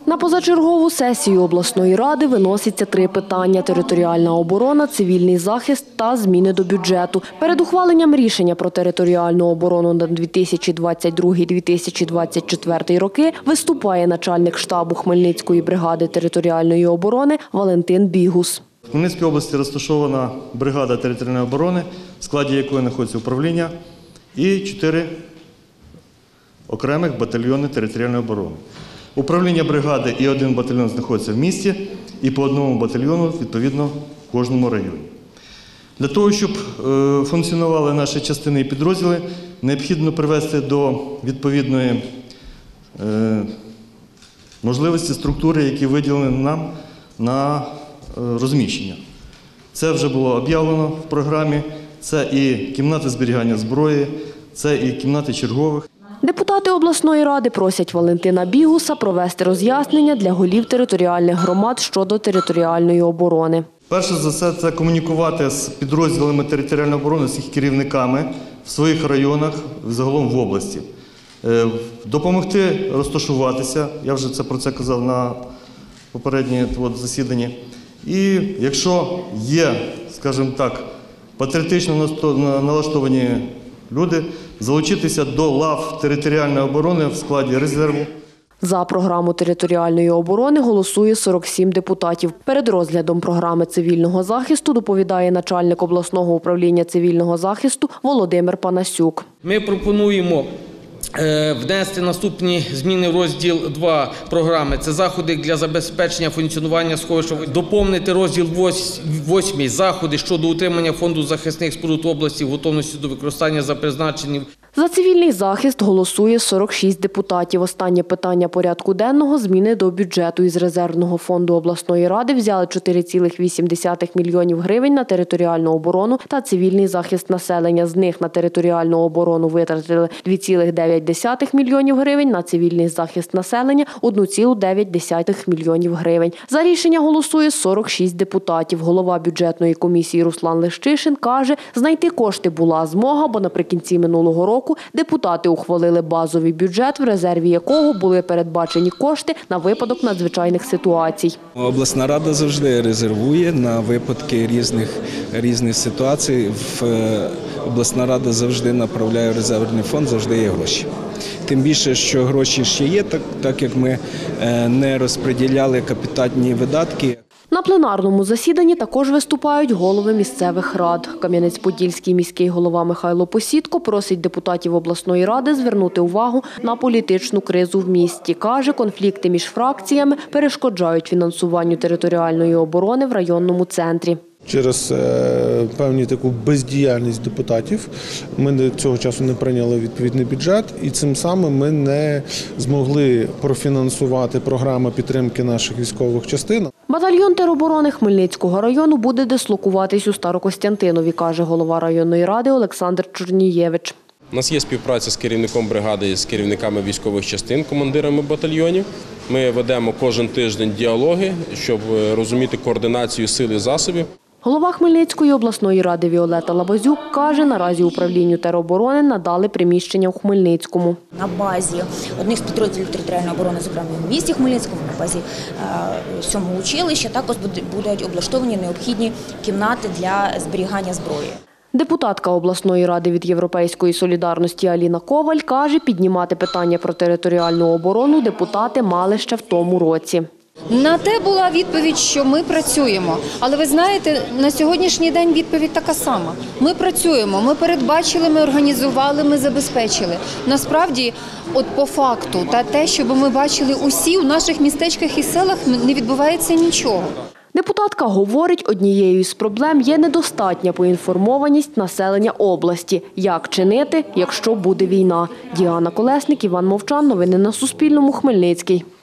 На позачергову сесію обласної ради виноситься 3 питання – територіальна оборона, цивільний захист та зміни до бюджету. Перед ухваленням рішення про територіальну оборону на 2022-2024 роки виступає начальник штабу Хмельницької бригади територіальної оборони Валентин Бігус. В Хмельницькій області розташована бригада територіальної оборони, в складі якої знаходиться управління, і 4 окремих батальйони територіальної оборони. Управління бригади і 1 батальйон знаходяться в місті, і по 1 батальйону, відповідно, в кожному районі. Для того, щоб функціонували наші частини і підрозділи, необхідно привести до відповідної можливості структури, які виділені нам на розміщення. Це вже було об'явлено в програмі, це і кімнати зберігання зброї, це і кімнати чергових. Депутати обласної ради просять Валентина Бігуса провести роз'яснення для голів територіальних громад щодо територіальної оборони. Перше за все – це комунікувати з підрозділами територіальної оборони, з їх керівниками в своїх районах, загалом в області. Допомогти розташуватися, я вже про це казав на попередньому засіданні. І якщо є, скажімо так, патріотично налаштовані люди, залучитися до лав територіальної оборони в складі резерву. За програму територіальної оборони голосує 47 депутатів. Перед розглядом програми цивільного захисту доповідає начальник обласного управління цивільного захисту Володимир Панасюк. Ми пропонуємо внести наступні зміни в розділ 2 програми. Це заходи для забезпечення функціонування сховища. Доповнити розділ 8 заходи щодо утримання фонду захисних споруд області в готовності до використання за призначенням. За цивільний захист голосує 46 депутатів. Останнє питання порядку денного – зміни до бюджету. Із резервного фонду обласної ради взяли 4,8 мільйонів гривень на територіальну оборону та цивільний захист населення. З них на територіальну оборону витратили 2,9 мільйонів гривень, на цивільний захист населення – 1,9 мільйонів гривень. За рішення голосує 46 депутатів. Голова бюджетної комісії Руслан Лещишин каже, знайти кошти була змога, бо наприкінці минулого року депутати ухвалили базовий бюджет, в резерві якого були передбачені кошти на випадок надзвичайних ситуацій. Обласна рада завжди резервує на випадки різних ситуацій. Обласна рада завжди направляє в резервний фонд, завжди є гроші. Тим більше, що гроші ще є, так як ми не розподіляли капітальні видатки. На пленарному засіданні також виступають голови місцевих рад. Кам'янець-Подільський міський голова Михайло Посідко просить депутатів обласної ради звернути увагу на політичну кризу в місті. Каже, конфлікти між фракціями перешкоджають фінансуванню територіальної оборони в районному центрі. Через певну таку бездіяльність депутатів ми до цього часу не прийняли відповідний бюджет і цим самим ми не змогли профінансувати програми підтримки наших військових частин. Батальйон тероборони Хмельницького району буде дислокуватись у Старокостянтинові, каже голова районної ради Олександр Чорнієвич. У нас є співпраця з керівником бригади, з керівниками військових частин, командирами батальйонів. Ми ведемо кожен тиждень діалоги, щоб розуміти координацію сил і засобів. Голова Хмельницької обласної ради Віолетта Лабазюк каже, наразі управлінню тероборони надали приміщення у Хмельницькому. На базі одних з підрозділів територіальної оборони, зокрема в місті Хмельницькому, на базі 7-го училища, також будуть облаштовані необхідні кімнати для зберігання зброї. Депутатка обласної ради від «Європейської солідарності» Аліна Коваль каже, піднімати питання про територіальну оборону депутати мали ще в тому році. На те була відповідь, що ми працюємо. Але ви знаєте, на сьогоднішній день відповідь така сама. Ми працюємо, ми передбачили, ми організували, ми забезпечили. Насправді, от по факту, та те, щоб ми бачили усі у наших містечках і селах, не відбувається нічого. Депутатка говорить, однією із проблем є недостатня поінформованість населення області. Як чинити, якщо буде війна? Діана Колесник, Іван Мовчан. Новини на Суспільному. Хмельницький.